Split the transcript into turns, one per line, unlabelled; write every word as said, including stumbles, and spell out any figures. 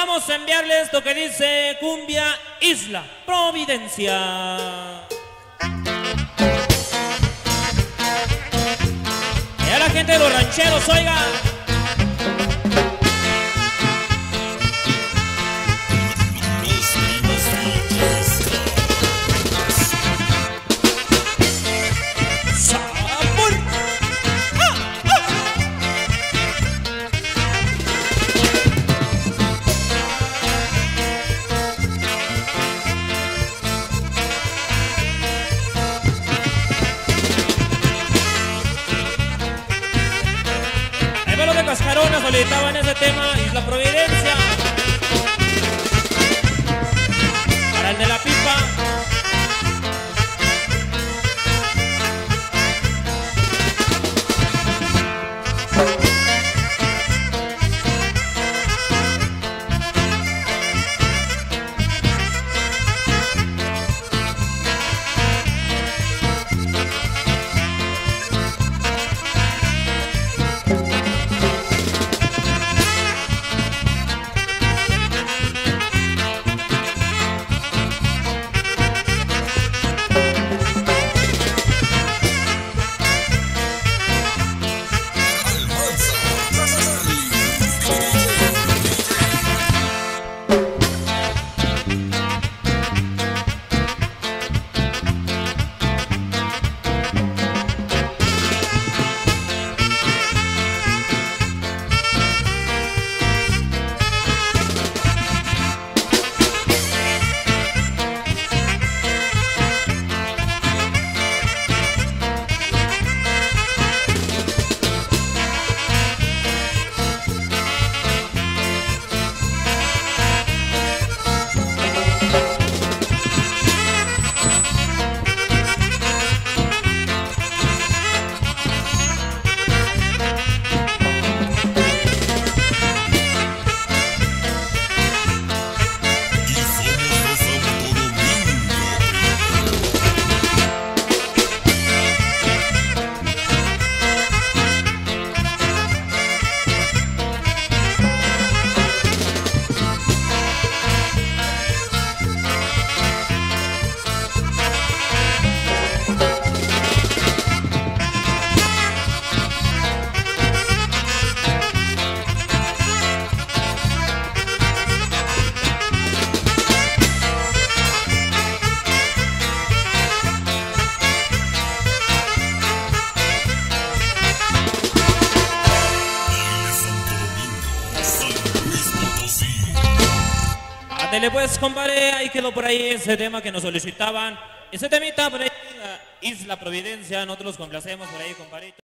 vamos a enviarles lo que dice Cumbia Isla Providencia. Y a la gente de los rancheros, oiga. Cascarona solicitaban ese tema, Isla Providencia. Para el de la pipa. Ándele pues, compadre, ahí quedó por ahí ese tema que nos solicitaban. Ese temita por ahí, la Isla Providencia, nosotros los complacemos por ahí, compadrito.